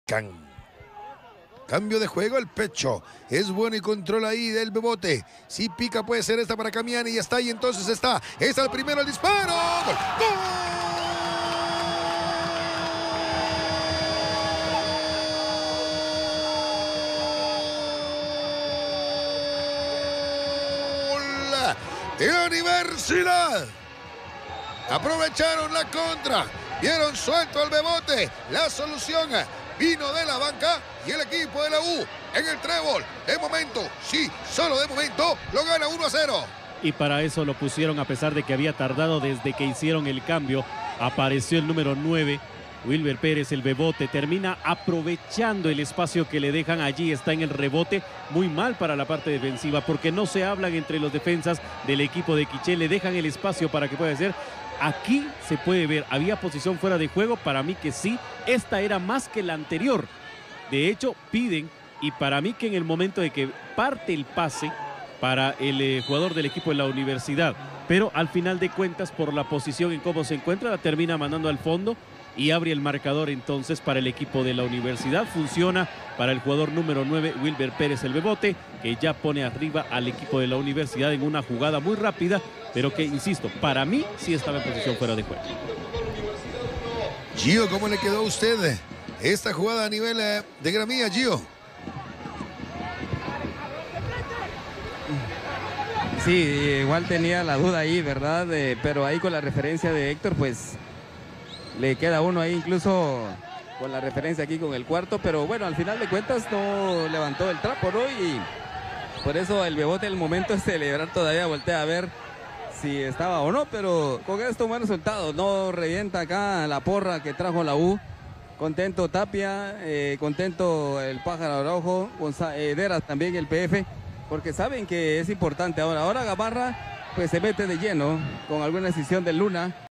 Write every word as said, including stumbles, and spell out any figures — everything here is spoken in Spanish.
pican. Cambio de juego, el pecho. Es bueno y controla ahí del Bebote. Si pica puede ser esta para Camiani y está ahí, entonces está. Es el primero el disparo. ¡Gol! ¡Gol! De la Universidad. Aprovecharon la contra. Vieron suelto al Bebote. La solución vino de la banca y el equipo de la U en el trébol. De momento, sí, solo de momento, lo gana uno a cero. Y para eso lo pusieron a pesar de que había tardado desde que hicieron el cambio. Apareció el número nueve, Wilber Pérez, el Bebote. Termina aprovechando el espacio que le dejan allí. Está en el rebote, muy mal para la parte defensiva porque no se hablan entre los defensas del equipo de Quiché. Le dejan el espacio para que pueda hacer. Aquí se puede ver, había posición fuera de juego, para mí que sí, esta era más que la anterior. De hecho, piden, y para mí que en el momento de que parte el pase para el eh, jugador del equipo de la Universidad, pero al final de cuentas, por la posición en cómo se encuentra, la termina mandando al fondo y abre el marcador entonces para el equipo de la Universidad. Funciona para el jugador número nueve, Wilber Pérez, el Bebote, que ya pone arriba al equipo de la Universidad en una jugada muy rápida, pero que, insisto, para mí sí estaba en posición fuera de juego. Gio, ¿cómo le quedó a usted esta jugada a nivel eh, de gramilla, Gio? Sí, igual tenía la duda ahí, ¿verdad? Eh, pero ahí con la referencia de Héctor, pues le queda uno ahí incluso con la referencia aquí con el cuarto, pero bueno, al final de cuentas no levantó el trapo, ¿no? Y por eso el Bebote, el momento de celebrar todavía voltea a ver si estaba o no, pero con esto buen resultado, no revienta acá la porra que trajo la U. Contento Tapia, eh, contento el Pájaro Araujo, eh, Deras también el P F, porque saben que es importante ahora. Ahora Gamarra pues se mete de lleno con alguna decisión de Luna.